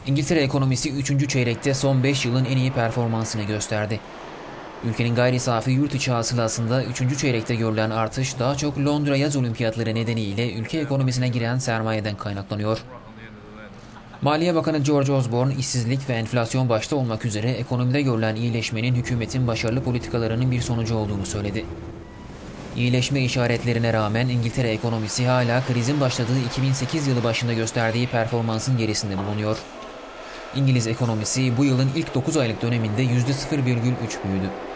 İngiltere ekonomisi 3. çeyrekte son 5 yılın en iyi performansını gösterdi. Ülkenin gayri safi yurt içi hasılasında 3. çeyrekte görülen artış daha çok Londra Yaz Olimpiyatları nedeniyle ülke ekonomisine giren sermayeden kaynaklanıyor. Maliye Bakanı George Osborne, işsizlik ve enflasyon başta olmak üzere ekonomide görülen iyileşmenin hükümetin başarılı politikalarının bir sonucu olduğunu söyledi. İyileşme işaretlerine rağmen İngiltere ekonomisi hala krizin başladığı 2008 yılı başında gösterdiği performansın gerisinde bulunuyor. İngiliz ekonomisi bu yılın ilk 9 aylık döneminde %0,3 büyüdü.